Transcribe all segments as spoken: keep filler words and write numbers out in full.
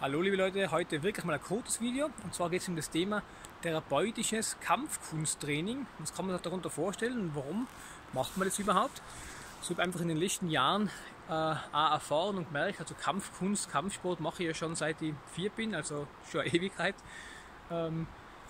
Hallo liebe Leute, heute wirklich mal ein kurzes Video, und zwar geht es um das Thema therapeutisches Kampfkunsttraining. Was kann man sich darunter vorstellen und warum macht man das überhaupt? Ich habe einfach in den letzten Jahren äh, auch erfahren und gemerkt, also Kampfkunst, Kampfsport mache ich ja schon seit ich vier bin, also schon eine Ewigkeit. Ähm,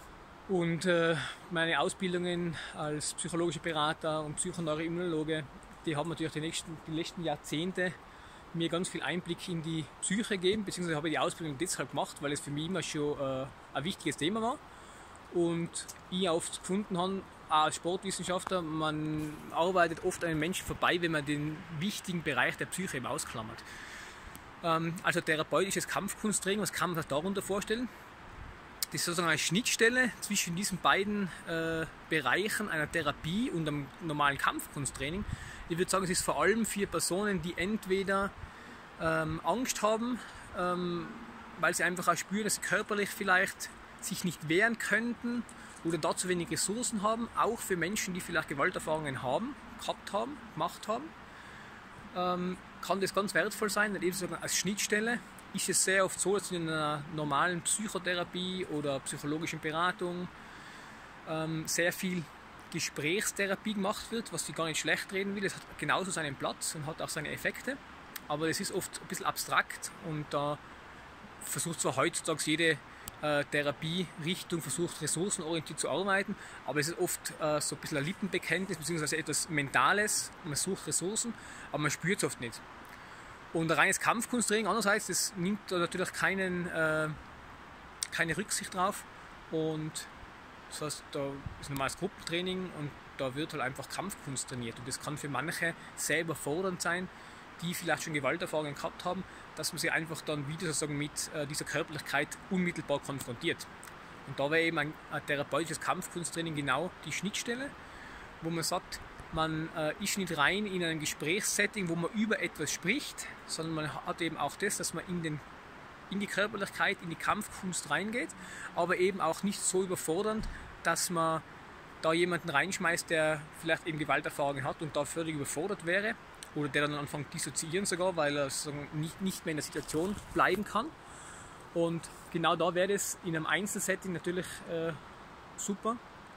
und äh, meine Ausbildungen als psychologischer Berater und Psychoneuroimmunologe, die haben natürlich die, nächsten, die letzten Jahrzehnte mir ganz viel Einblick in die Psyche gegeben, beziehungsweise habe ich die Ausbildung deshalb gemacht, weil es für mich immer schon äh, ein wichtiges Thema war und ich oft gefunden habe, auch als Sportwissenschaftler, man arbeitet oft an den Menschen vorbei, wenn man den wichtigen Bereich der Psyche eben ausklammert. Ähm, also therapeutisches Kampfkunsttraining, was kann man sich darunter vorstellen? Das ist sozusagen eine Schnittstelle zwischen diesen beiden äh, Bereichen einer Therapie und einem normalen Kampfkunsttraining. Ich würde sagen, es ist vor allem für Personen, die entweder ähm, Angst haben, ähm, weil sie einfach auch spüren, dass sie körperlich vielleicht sich nicht wehren könnten oder dazu wenig Ressourcen haben. Auch für Menschen, die vielleicht Gewalterfahrungen haben, gehabt haben, gemacht haben, ähm, kann das ganz wertvoll sein. Und eben sozusagen als Schnittstelle ist es sehr oft so, dass in einer normalen Psychotherapie oder psychologischen Beratung ähm, sehr viel Gesprächstherapie gemacht wird, was ich gar nicht schlecht reden will. Es hat genauso seinen Platz und hat auch seine Effekte, aber es ist oft ein bisschen abstrakt und da versucht zwar heutzutage jede äh, Therapierichtung versucht ressourcenorientiert zu arbeiten, aber es ist oft äh, so ein bisschen ein Lippenbekenntnis bzw. etwas Mentales, man sucht Ressourcen, aber man spürt es oft nicht. Und ein reines Kampfkunsttraining andererseits, das nimmt da natürlich keinen, äh, keine Rücksicht drauf und das heißt, da ist ein normales Gruppentraining und da wird halt einfach Kampfkunst trainiert. Und das kann für manche sehr überfordernd sein, die vielleicht schon Gewalterfahrungen gehabt haben, dass man sie einfach dann wieder sozusagen mit äh, dieser Körperlichkeit unmittelbar konfrontiert. Und da wäre eben ein, ein therapeutisches Kampfkunsttraining genau die Schnittstelle, wo man sagt, man äh, ist nicht rein in einem Gesprächssetting, wo man über etwas spricht, sondern man hat eben auch das, dass man in den in die Körperlichkeit, in die Kampfkunst reingeht, aber eben auch nicht so überfordernd, dass man da jemanden reinschmeißt, der vielleicht eben Gewalterfahrungen hat und da völlig überfordert wäre oder der dann anfängt dissoziieren sogar, weil er nicht, nicht mehr in der Situation bleiben kann. Und genau da wäre das in einem Einzelsetting natürlich äh, super.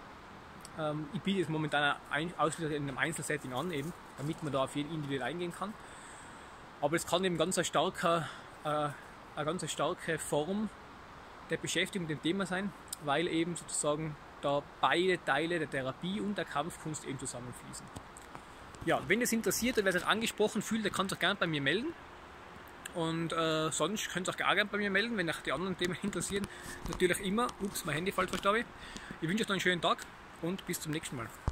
Ähm, ich biete es momentan ausschließlich in einem Einzelsetting an, eben, damit man da auf jeden individuell eingehen kann. Aber es kann eben ganz ein starker äh, eine ganz starke Form der Beschäftigung mit dem Thema sein, weil eben sozusagen da beide Teile der Therapie und der Kampfkunst eben zusammenfließen. Ja, wenn das interessiert oder wer sich angesprochen fühlt, der kann sich gerne bei mir melden. Und äh, sonst könnt ihr euch auch gerne bei mir melden, wenn euch die anderen Themen interessieren. Natürlich immer. Ups, mein Handy fällt fast ab. Ich wünsche euch noch einen schönen Tag und bis zum nächsten Mal.